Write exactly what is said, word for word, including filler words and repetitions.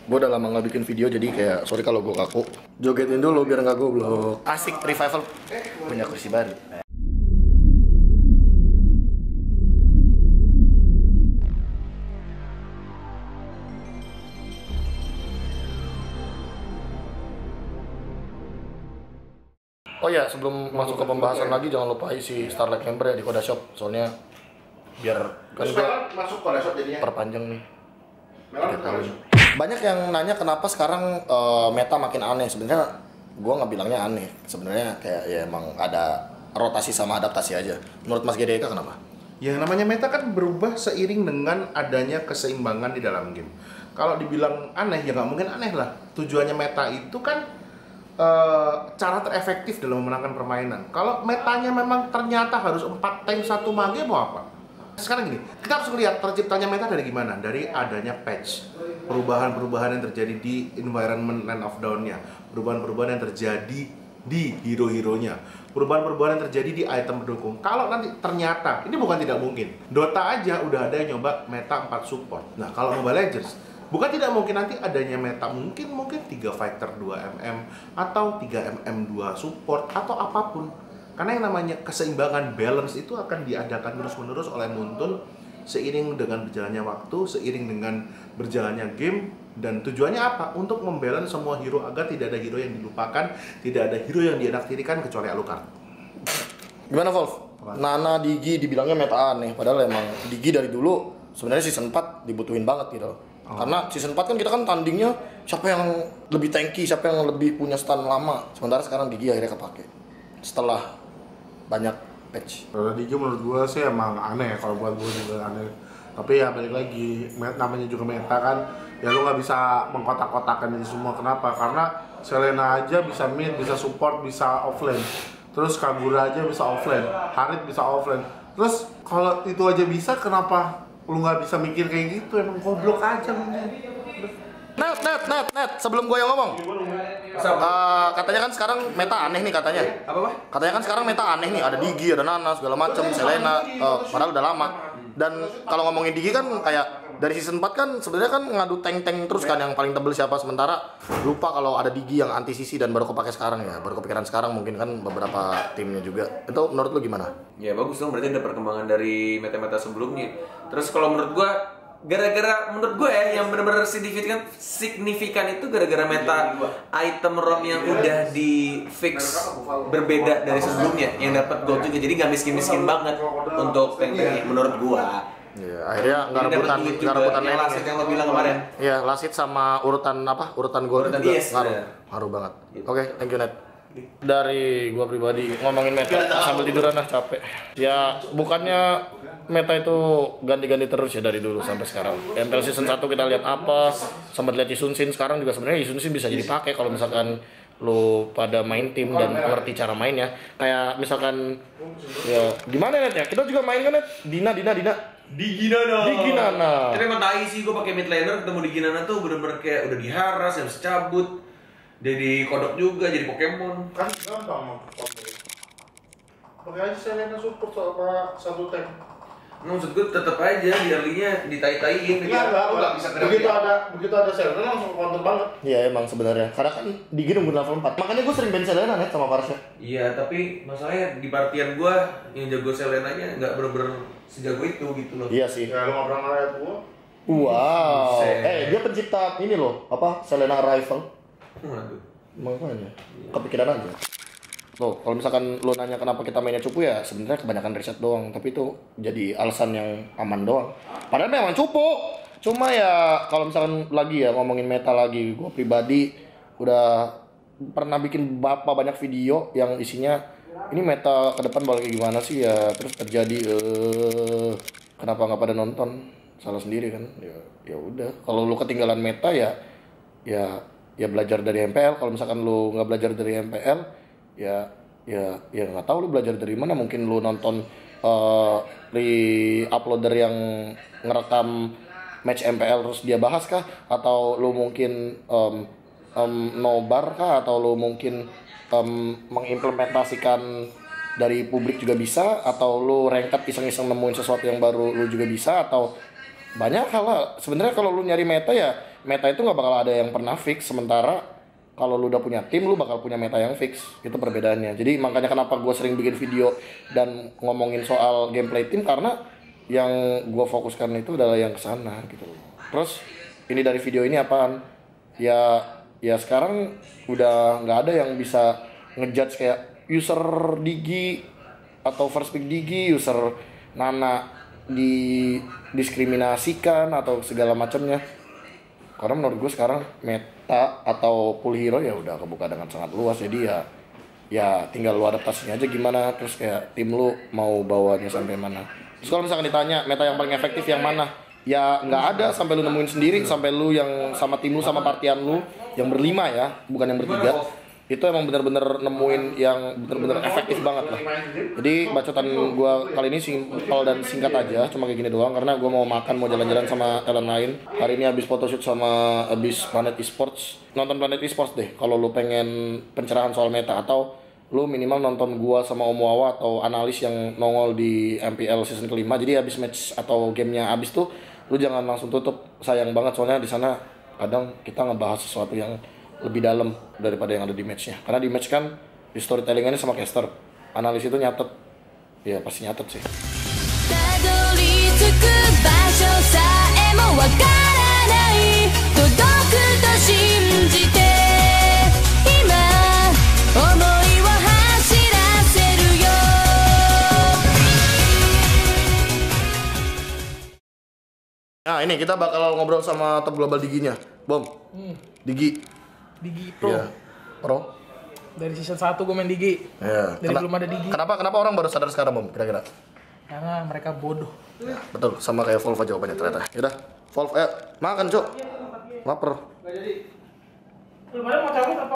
Gue udah lama nggak bikin video jadi kayak sorry kalau gue kaku. Jogetin dulu biar nggak goblok. Asik revival punya kursi baru. Oh ya, sebelum masuk ke pembahasan lagi jangan lupa isi Starlight Member ya di Koda Shop. Soalnya biar kan gue masuk Koda Shop jadinya. Perpanjang nih. tiga tahun. Banyak yang nanya kenapa sekarang uh, meta makin aneh. Sebenarnya gue nggak bilangnya aneh. Sebenarnya kayak ya emang ada rotasi sama adaptasi aja. Menurut Mas Gedeka kenapa? Yang namanya meta kan berubah seiring dengan adanya keseimbangan di dalam game. Kalau dibilang aneh ya nggak mungkin aneh lah. Tujuannya meta itu kan uh, cara terefektif dalam memenangkan permainan. Kalau metanya memang ternyata harus empat tank satu mage mau apa? Sekarang gini, kita harus melihat terciptanya meta dari gimana? Dari adanya patch, perubahan-perubahan yang terjadi di environment Land of Dawn-nya, perubahan-perubahan yang terjadi di hero-heronya, perubahan-perubahan yang terjadi di item pendukung. Kalau nanti ternyata, ini bukan tidak mungkin, Dota aja udah ada yang nyoba meta empat support. Nah kalau Mobile Legends, bukan tidak mungkin nanti adanya meta mungkin mungkin tiga fighter dua mm atau tiga mm dua support atau apapun. Karena yang namanya keseimbangan balance itu akan diadakan terus-menerus oleh Moonton seiring dengan berjalannya waktu, seiring dengan berjalannya game, dan tujuannya apa? Untuk membalance semua hero agar tidak ada hero yang dilupakan, tidak ada hero yang dienaktirikan kecuali Alucard. Gimana Wolf? Nana, Digi dibilangnya meta aneh, padahal emang Digi dari dulu sebenarnya season empat dibutuhin banget gitu. Oh. Karena season empat kan kita kan tandingnya siapa yang lebih tanky, siapa yang lebih punya stun lama. Sementara sekarang Digi akhirnya kepake setelah banyak patch. Kalau Digi menurut gue sih emang aneh, kalau buat gue juga aneh. Tapi ya balik lagi, namanya juga meta kan, ya lu nggak bisa mengkotak-kotakan ini semua. Kenapa? Karena Selena aja bisa mid, bisa support, bisa offlane. Terus Kagura aja bisa offlane, Harit bisa offlane. Terus kalau itu aja bisa, kenapa lu nggak bisa mikir kayak gitu? Emang goblok aja mungkin. Net, net, net, net. Sebelum gue yang ngomong, uh, katanya kan sekarang meta aneh nih katanya. Apa pak? Katanya kan sekarang meta aneh nih, ada Digi, ada Nana, segala macem, Selena. Uh, padahal udah lama. Dan kalau ngomongin Digi kan kayak dari season empat kan sebenarnya kan ngadu tank-tank terus kan yang paling tebel siapa, sementara lupa kalau ada Digi yang anti sisi dan baru kepake sekarang ya, baru kepikiran sekarang mungkin kan beberapa timnya juga. Itu menurut lu gimana? Ya bagus dong, berarti ada perkembangan dari meta-meta sebelumnya. Terus kalau menurut gua gara-gara menurut gue ya yang benar-benar signifikan signifikan itu gara-gara meta item ROM yang udah di fix berbeda dari sebelumnya yang dapat gold juga, jadi nggak miskin-miskin banget untuk tank-tanknya menurut gua. Iya, akhirnya nggak rebutan nggak rebutan yang lasit yang lo bilang kemarin. Iya, lasit sama urutan apa? Urutan gold Urutan juga yes, ngaruh, ya. ngaruh banget. Oke, okay, thank you Net. Dari gua pribadi ngomongin meta sambil tiduran lah capek. Ya bukannya meta itu ganti-ganti terus ya dari dulu sampai sekarang. M P L season satu kita lihat apa, sempat lihat Isunsin, sekarang juga sebenarnya Isunsin bisa jadi pakai kalau misalkan lu pada main tim dan ngerti cara mainnya. Kayak misalkan ya gimana Net ya? Kita juga main kan Net? Dina Dina Dina Digi Nana. Digi Nana. Tapi emang tai sih gua pakai mid laner ketemu Digi Nana tuh bener-bener kayak udah diharas, harus cabut. Jadi kodok juga, jadi Pokemon. Kan gampang mau pakai aja Selena support sama satu tank. Nah, maksud gue tetep aja di early-nya ditai-taiin. Enggak, enggak, enggak bisa begitu ada begitu ada Selena langsung counter banget. Iya emang sebenarnya, karena kan Digi nunggu level empat. Makanya gue sering ban Selena Net sama Parsha. Iya, tapi masalahnya di partian gue yang jago Selenanya nggak bener-bener sejago itu gitu loh. Iya sih. Ya lu nggak pernah ngeliat gua. Wow. Buset. Eh dia pencipta ini loh, apa Selena Arrival. Waduh. Makanya kepikiran aja. Loh, kalau misalkan lo nanya kenapa kita mainnya cupu ya sebenarnya kebanyakan riset doang, tapi itu jadi alasan yang aman doang. Padahal memang cupu. Cuma ya kalau misalkan lagi ya ngomongin meta lagi, gue pribadi udah pernah bikin berapa banyak video yang isinya ini meta ke depan bakal kayak gimana sih ya, terus terjadi eh kenapa nggak pada nonton, salah sendiri kan. Ya ya udah, kalau lu ketinggalan meta ya ya ya belajar dari M P L. Kalau misalkan lu nggak belajar dari M P L ya ya ya nggak tahu lu belajar dari mana. Mungkin lu nonton uh, di uploader yang ngerekam match M P L terus dia bahas kah, atau lu mungkin um, um, nobar kah, atau lu mungkin um, mengimplementasikan dari publik juga bisa, atau lu ranked iseng-iseng nemuin sesuatu yang baru lu juga bisa, atau banyak hal lah. Sebenarnya kalau lu nyari meta ya meta itu nggak bakal ada yang pernah fix, sementara kalau lu udah punya tim, lu bakal punya meta yang fix. Itu perbedaannya. Jadi makanya kenapa gue sering bikin video dan ngomongin soal gameplay tim, karena yang gue fokuskan itu adalah yang kesana gitu. Terus ini dari video ini apaan? Ya ya sekarang udah nggak ada yang bisa ngejudge kayak user Digi atau first pick Digi, user Nana didiskriminasikan atau segala macamnya. Karena menurut gue sekarang meta atau pool hero ya udah kebuka dengan sangat luas, jadi ya ya tinggal lu adaptasinya aja gimana, terus kayak tim lu mau bawanya sampai mana. Terus kalau misalkan ditanya meta yang paling efektif yang mana, ya nggak ada sampai lu nemuin sendiri, sampai lu yang sama tim lu sama partian lu yang berlima ya, bukan yang bertiga. Itu emang bener-bener nemuin yang bener-bener efektif banget lah. Jadi bacotan gue kali ini simpel dan singkat aja, cuma kayak gini doang karena gue mau makan, mau jalan-jalan sama talent lain. Hari ini habis photoshoot sama habis Planet Esports. Nonton Planet Esports deh kalau lu pengen pencerahan soal meta, atau lu minimal nonton gue sama Om Wawa atau analis yang nongol di M P L season kelima. Jadi habis match atau gamenya habis tuh lu jangan langsung tutup, sayang banget soalnya di sana kadang kita ngebahas sesuatu yang lebih dalam daripada yang ada di matchnya. Karena di match kan di storytellingannya sama caster, analis itu nyatet, ya pasti nyatet sih. Nah ini kita bakal ngobrol sama top global Diginya, Bom. Hmm. Digi. Digi Pro. Iya. Pro. Dari season satu gue main Digi. Iya. Dari Kena- belum ada Digi. Kenapa kenapa orang baru sadar sekarang, Bom? Kira-kira? Karena mereka bodoh. Ya, betul, sama kayak Volva jawabannya ternyata. Yaudah, Volva, ayo makan, Cuk. Laper. Belum ada mau cabut apa?